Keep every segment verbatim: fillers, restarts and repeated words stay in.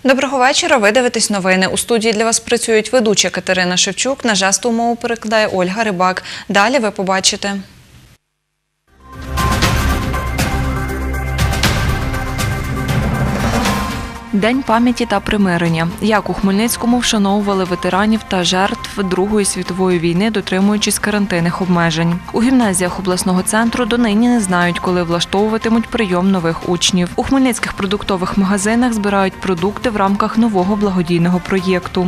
Доброго вечора. Ви дивитесь новини. У студії для вас працюють ведуча Катерина Шевчук. На жестову мову перекладає Ольга Рибак. Далі ви побачите. День пам'яті та примирення. Як у Хмельницькому вшановували ветеранів та жертв Другої світової війни, дотримуючись карантинних обмежень. У гімназіях обласного центру донині не знають, коли влаштовуватимуть прийом нових учнів. У хмельницьких продуктових магазинах збирають продукти в рамках нового благодійного проєкту.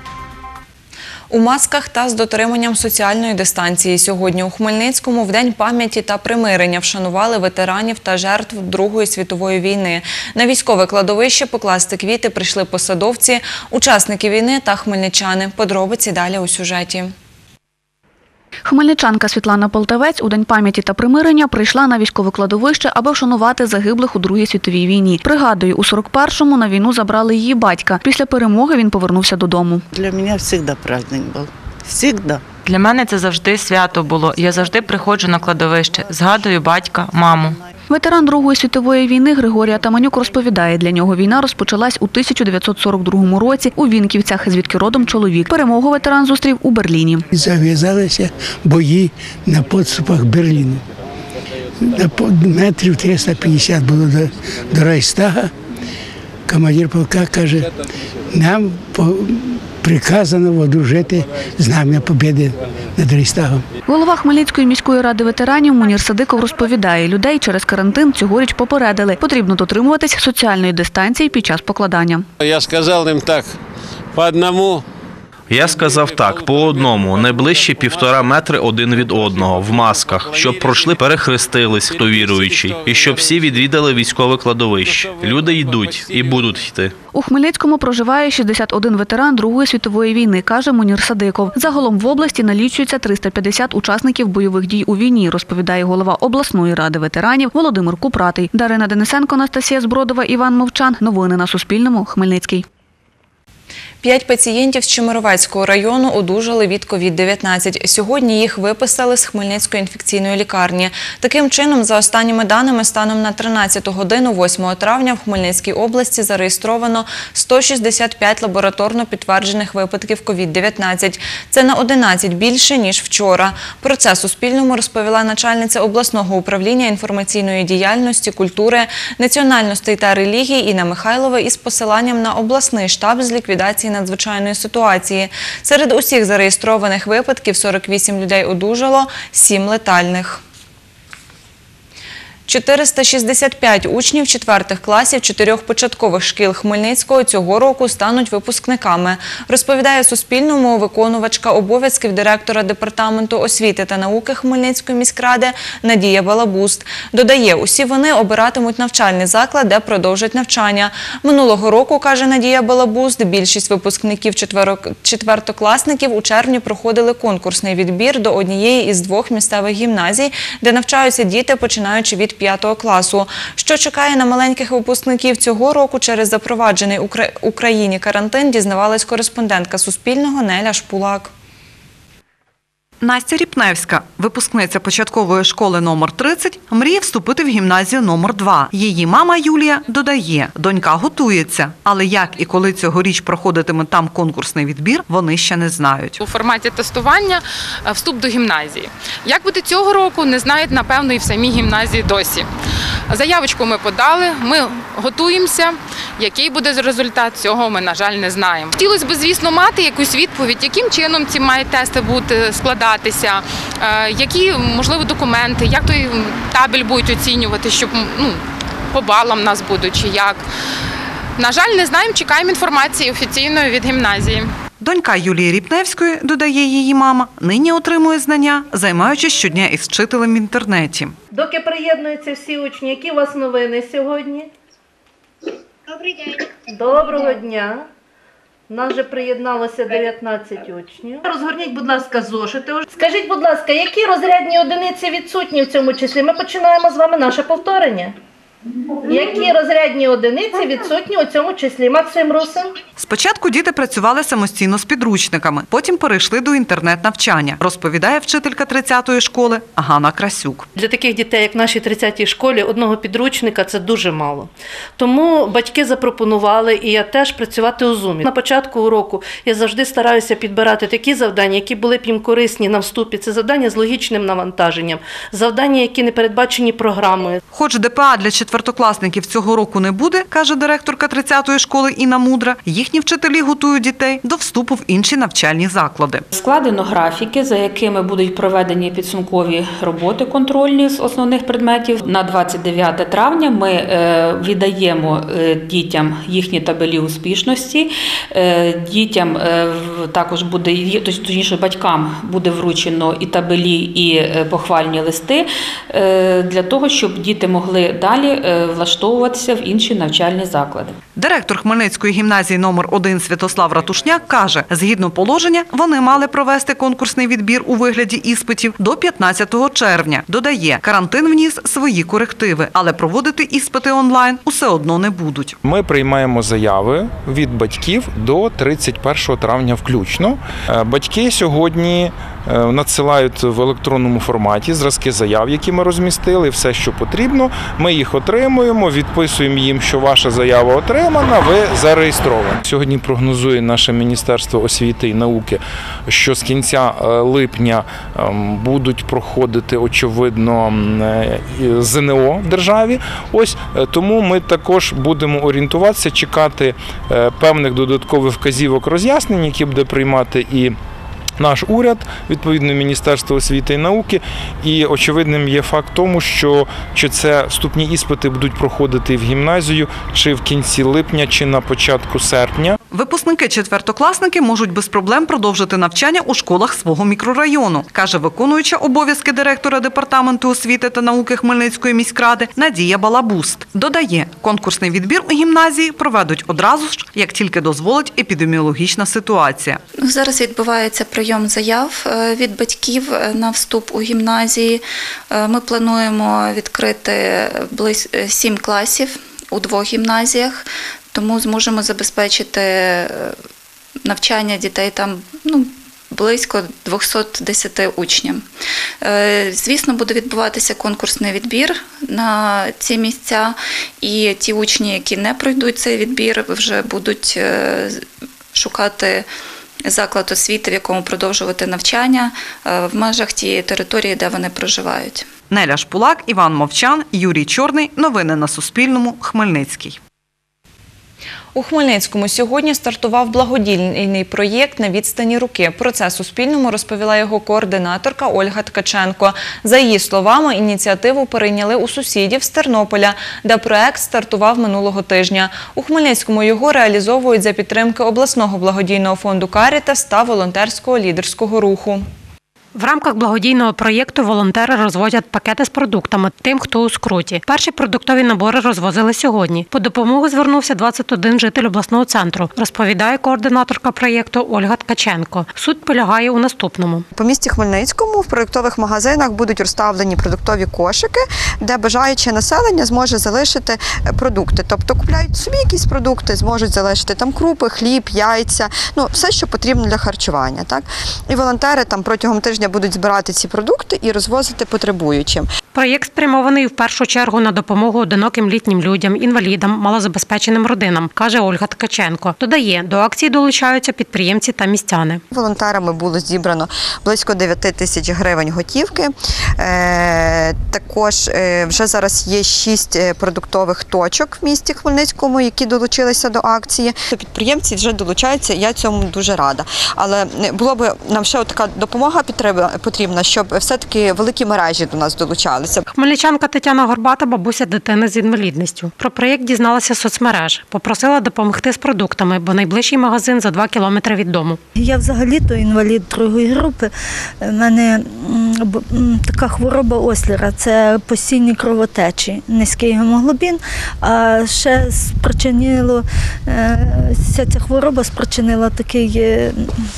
У масках та з дотриманням соціальної дистанції сьогодні у Хмельницькому в День пам'яті та примирення вшанували ветеранів та жертв Другої світової війни. На військове кладовище покласти квіти прийшли посадовці, учасники війни та хмельничани. Подробиці далі у сюжеті. Хмельничанка Світлана Полтавець у День пам'яті та примирення прийшла на військове кладовище, аби вшанувати загиблих у Другій світовій війні. Пригадую, у сорок першому на війну забрали її батька. Після перемоги він повернувся додому. Для мене завжди праздник був. Завжди. Для мене це завжди свято було. Я завжди приходжу на кладовище, згадую батька, маму. Ветеран Другої світової війни Григорій Атаманюк розповідає, для нього війна розпочалась у тисяча дев'ятсот сорок другому році у Вінківцях, звідки родом чоловік. Перемогу ветеран зустрів у Берліні. Зав'язалися бої на підступах Берліну. Метрів триста п'ятдесят було до, до Райхстага. Командир полка каже, нам приказано водружити знам'я побєди над Райхстагом. Голова Хмельницької міської ради ветеранів Мунір Садиков розповідає, людей через карантин цьогоріч попередили. Потрібно дотримуватись соціальної дистанції під час покладання. Я сказав їм так, по одному. Я сказав так, по одному, не ближче півтора метри один від одного, в масках, щоб пройшли, перехрестились, хто віруючий, і щоб всі відвідали військове кладовище. Люди йдуть і будуть йти. У Хмельницькому проживає шістдесят один ветеран Другої світової війни, каже Мунір Садиков. Загалом в області налічується триста п'ятдесят учасників бойових дій у війні, розповідає голова обласної ради ветеранів Володимир Купратий. Дарина Денисенко, Анастасія Збродова, Іван Мовчан. Новини на Суспільному. Хмельницький. П'ять пацієнтів з Чемеровецького району одужали від ковід дев'ятнадцять. Сьогодні їх виписали з Хмельницької інфекційної лікарні. Таким чином, за останніми даними, станом на тринадцяту годину восьмого травня в Хмельницькій області зареєстровано сто шістдесят п'ять лабораторно підтверджених випадків ковід дев'ятнадцять. Це на одинадцять більше, ніж вчора. Про це Суспільному розповіла начальниця обласного управління інформаційної діяльності, культури, національностей та релігії Інна Михайлова із посиланням на обласний штаб з ліквідації надзвичайної ситуації. Серед усіх зареєстрованих випадків сорок вісім людей одужало, сім летальних. чотириста шістдесят п'ять учнів четвертих класів чотирьох початкових шкіл Хмельницького цього року стануть випускниками, розповідає Суспільному виконувачка обов'язків директора Департаменту освіти та науки Хмельницької міськради Надія Балабуст. Додає, усі вони обиратимуть навчальний заклад, де продовжать навчання. Минулого року, каже Надія Балабуст, більшість випускників четвертокласників у червні проходили конкурсний відбір до однієї із двох місцевих гімназій, де навчаються діти, починаючи від п'ятого класу. Що чекає на маленьких випускників цього року через запроваджений в Україні карантин, дізнавалась кореспондентка Суспільного Неля Шпулак. Настя Ріпневська, випускниця початкової школи номер тридцять, мріє вступити в гімназію номер два. Її мама Юлія додає, донька готується, але як і коли цьогоріч проходитиме там конкурсний відбір, вони ще не знають. У форматі тестування вступ до гімназії. Як буде цього року, не знають, напевно, і в самій гімназії досі. Заявочку ми подали, ми готуємося. Який буде результат, цього ми, на жаль, не знаємо. Хотілося б, звісно, мати якусь відповідь, яким чином ці мають тести бути складатися, які, можливо, документи, як той табель будуть оцінювати, щоб, ну, по балам нас будуть, чи як. На жаль, не знаємо, чекаємо інформації офіційної від гімназії. Донька Юлії Ріпневської, додає її мама, нині отримує знання, займаючись щодня із вчителем в інтернеті. Доки приєднуються всі учні, які у вас новини сьогодні? Добрий день. Доброго дня. У нас вже приєдналося дев'ятнадцять учнів. Розгорніть, будь ласка, зошити. Скажіть, будь ласка, які розрядні одиниці відсутні в цьому числі? Ми починаємо з вами наше повторення. Які розрядні одиниці відсутні у цьому числі? Максим Русин. Спочатку діти працювали самостійно з підручниками, потім перейшли до інтернет-навчання, розповідає вчителька тридцятої школи Ганна Красюк. Для таких дітей, як в нашій тридцятій школі, одного підручника – це дуже мало. Тому батьки запропонували, і я теж, працювати у Zoom. На початку уроку я завжди стараюся підбирати такі завдання, які були б їм корисні на вступі. Це завдання з логічним навантаженням, завдання, які не передбачені програмою. Хоч ДПА для четвертокласників цього року не буде, каже директорка тридцятої школи Інна Мудра, їхні вчителі готують дітей до вступу в інші навчальні заклади. Складено графіки, за якими будуть проведені підсумкові роботи контрольні з основних предметів. На двадцять дев'яте травня ми віддаємо дітям їхні табелі успішності. Дітям також буде, точніше батькам буде вручено і табелі, і похвальні листи для того, щоб діти могли далі влаштовуватися в інші навчальні заклади. Директор Хмельницької гімназії номер один Святослав Ратушняк каже, згідно положення, вони мали провести конкурсний відбір у вигляді іспитів до п'ятнадцятого червня. Додає, карантин вніс свої корективи, але проводити іспити онлайн усе одно не будуть. Ми приймаємо заяви від батьків до тридцять першого травня включно. Батьки сьогодні надсилають в електронному форматі зразки заяв, які ми розмістили, все, що потрібно. Ми їх отримуємо, відписуємо їм, що ваша заява отримана, ви зареєстровані. Сьогодні прогнозує наше Міністерство освіти і науки, що з кінця липня будуть проходити, очевидно, ЗНО в державі. Ось тому ми також будемо орієнтуватися, чекати певних додаткових вказівок, роз'яснень, які буде приймати і наш уряд, відповідно Міністерство освіти і науки, і очевидним є факт тому, що чи це вступні іспити будуть проходити в гімназію, чи в кінці липня, чи на початку серпня. Випускники-четвертокласники можуть без проблем продовжити навчання у школах свого мікрорайону, каже виконуюча обов'язки директора департаменту освіти та науки Хмельницької міськради Надія Балабуст. Додає, конкурсний відбір у гімназії проведуть одразу ж, як тільки дозволить епідеміологічна ситуація. Зараз відбувається прийом заяв від батьків на вступ у гімназії. Ми плануємо відкрити близько сім класів у двох гімназіях, тому зможемо забезпечити навчання дітей там ну, близько двохсот десяти учням. Звісно, буде відбуватися конкурсний відбір на ці місця, і ті учні, які не пройдуть цей відбір, вже будуть шукати заклад освіти, в якому продовжувати навчання в межах тієї території, де вони проживають. Неля Шпулак, Іван Мовчан, Юрій Чорний. Новини на Суспільному. Хмельницький. У Хмельницькому сьогодні стартував благодійний проєкт «На відстані руки». Про це Суспільному розповіла його координаторка Ольга Ткаченко. За її словами, ініціативу перейняли у сусідів з Тернополя, де проєкт стартував минулого тижня. У Хмельницькому його реалізовують за підтримки обласного благодійного фонду «Карітас» та волонтерського лідерського руху. В рамках благодійного проєкту волонтери розвозять пакети з продуктами тим, хто у скруті. Перші продуктові набори розвозили сьогодні. По допомогу звернувся двадцять один житель обласного центру, розповідає координаторка проєкту Ольга Ткаченко. Суть полягає у наступному. По місті Хмельницькому в продуктових магазинах будуть розставлені продуктові кошики, де бажаюче населення зможе залишити продукти. Тобто купляють собі якісь продукти, зможуть залишити там крупи, хліб, яйця, ну все, що потрібно для харчування. Так? І волонтери там протягом тижня будуть збирати ці продукти і розвозити потребуючим. Проєкт спрямований в першу чергу на допомогу одиноким літнім людям, інвалідам, малозабезпеченим родинам, каже Ольга Ткаченко. Додає, до акції долучаються підприємці та містяни. Волонтерами було зібрано близько дев'ять тисяч гривень готівки. Також вже зараз є шість продуктових точок в місті Хмельницькому, які долучилися до акції. Підприємці вже долучаються, я цьому дуже рада. Але було б нам ще така допомога потрібна, щоб все-таки великі мережі до нас долучалися. Хмельничанка Тетяна Горбата – бабуся дитини з інвалідністю. Про проєкт дізналася з соцмереж. Попросила допомогти з продуктами, бо найближчий магазин за два кілометри від дому. Я взагалі-то інвалід другої групи. У мене така хвороба Ослера – це постійні кровотечі, низький гемоглобін. А ще спричинило, ця хвороба спричинила такий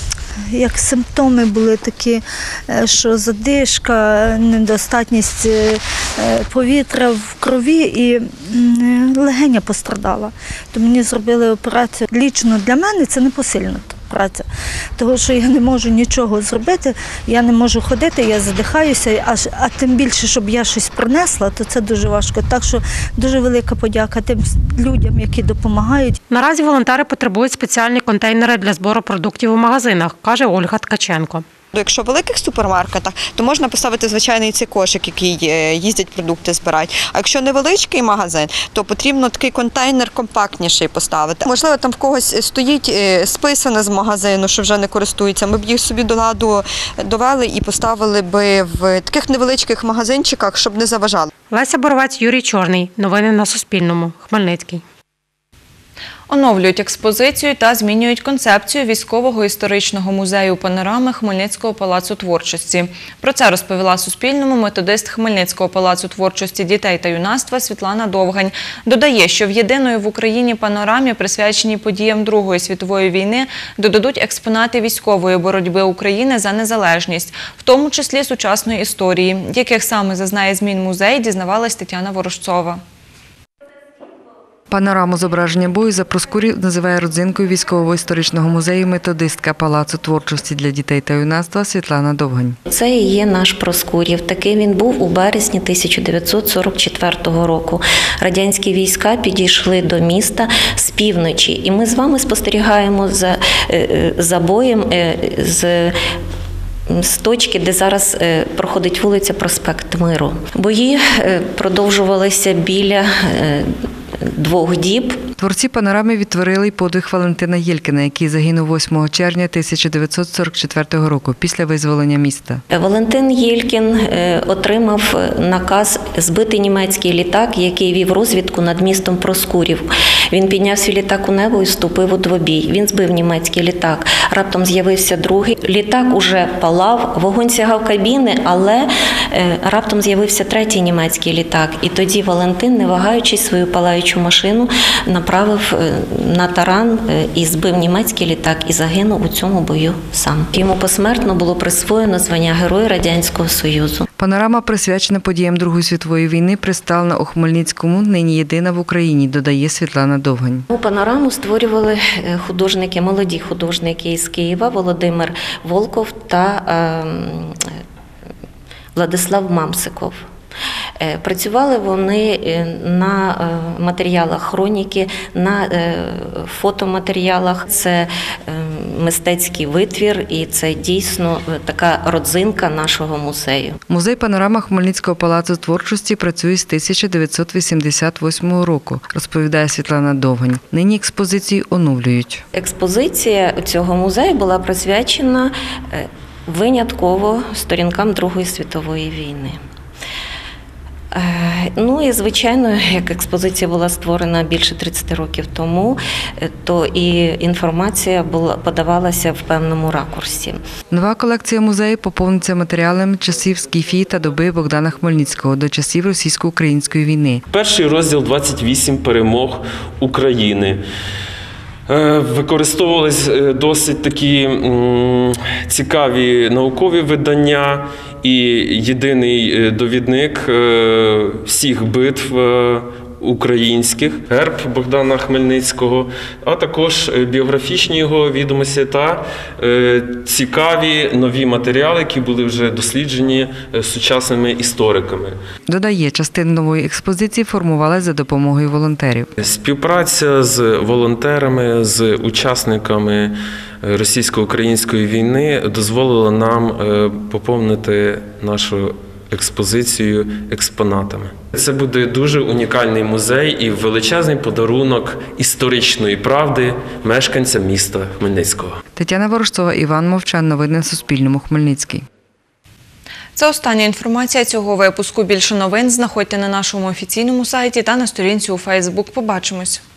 як симптоми були такі, е, що задишка, недостатність е, повітря в крові і м, легеня пострадала. То мені зробили операцію. Лічно для мене це непосильна праця, тому що я не можу нічого зробити, я не можу ходити, я задихаюся, аж, а тим більше, щоб я щось пронесла, то це дуже важко. Так що дуже велика подяка тим людям, які допомагають. Наразі волонтери потребують спеціальні контейнери для збору продуктів у магазинах, каже Ольга Ткаченко. Якщо в великих супермаркетах, то можна поставити звичайний цей кошик, який їздять продукти збирають. А якщо невеличкий магазин, то потрібно такий контейнер компактніший поставити. Можливо, там в когось стоїть списане з магазину, що вже не користується. Ми б їх собі до ладу довели і поставили б в таких невеличких магазинчиках, щоб не заважали. Леся Боровець, Юрій Чорний. Новини на Суспільному. Хмельницький. Оновлюють експозицію та змінюють концепцію військового історичного музею панорами Хмельницького палацу творчості. Про це розповіла Суспільному методист Хмельницького палацу творчості дітей та юнацтва Світлана Довгань. Додає, що в єдиної в Україні панорамі, присвяченій подіям Другої світової війни, додадуть експонати військової боротьби України за незалежність, в тому числі сучасної історії. Яких саме зазнає змін музей, дізнавалась Тетяна Ворожцова. Панораму зображення бою за Проскурів називає родзинкою військово-історичного музею методистка Палацу творчості для дітей та юнацтва Світлана Довгань. Це і є наш Проскурів. Такий він був у березні тисяча дев'ятсот сорок четвертого року. Радянські війська підійшли до міста з півночі. І ми з вами спостерігаємо за, за боєм з з точки, де зараз проходить вулиця Проспект Миру. Бої продовжувалися біля двох діб. Творці панорами відтворили й подвиг Валентина Єлькіна, який загинув восьмого червня тисяча дев'ятсот сорок четвертого року після визволення міста. Валентин Єлькін отримав наказ збити німецький літак, який вів розвідку над містом Проскурів. Він підняв свій літак у небо і вступив у двобій. Він збив німецький літак. Раптом з'явився другий. Літак уже палав, вогонь сягав кабіни, але раптом з'явився третій німецький літак. І тоді Валентин, не вагаючись, свою палаючу машину направив на таран і збив німецький літак і загинув у цьому бою сам. Йому посмертно було присвоєно звання Героя Радянського Союзу. Панорама, присвячена подіям Другої світової війни, представлена у Хмельницькому, нині єдина в Україні, додає Світлана Довгань. Панораму створювали художники, молоді художники із Києва, Володимир Волков та Владислав Мамсиков. Працювали вони на матеріалах хроніки, на фотоматеріалах. Це мистецький витвір і це дійсно така родзинка нашого музею. Музей «Панорама» Хмельницького палацу творчості працює з тисяча дев'ятсот вісімдесят восьмого року, розповідає Світлана Довгань. Нині експозицію оновлюють. Експозиція цього музею була присвячена винятково сторінкам Другої світової війни. Ну і, звичайно, як експозиція була створена більше тридцяти років тому, то і інформація була подавалася в певному ракурсі. Нова колекція музею поповниться матеріалами часів скіфії та доби Богдана Хмельницького до часів російсько-української війни. Перший розділ «двадцять вісім перемог України». Використовувались досить такі цікаві наукові видання і єдиний довідник всіх битв українських, герб Богдана Хмельницького, а також біографічні його відомості та цікаві нові матеріали, які були вже досліджені сучасними істориками. Додає, частина нової експозиції формувалася за допомогою волонтерів. Співпраця з волонтерами, з учасниками російсько-української війни дозволила нам поповнити нашу експозицію експонатами. Це буде дуже унікальний музей і величезний подарунок історичної правди мешканцям міста Хмельницького. Тетяна Ворожцова, Іван Мовчан. Новини на Суспільному. Хмельницький. Це остання інформація цього випуску. Більше новин знаходьте на нашому офіційному сайті та на сторінці у Фейсбук. Побачимось.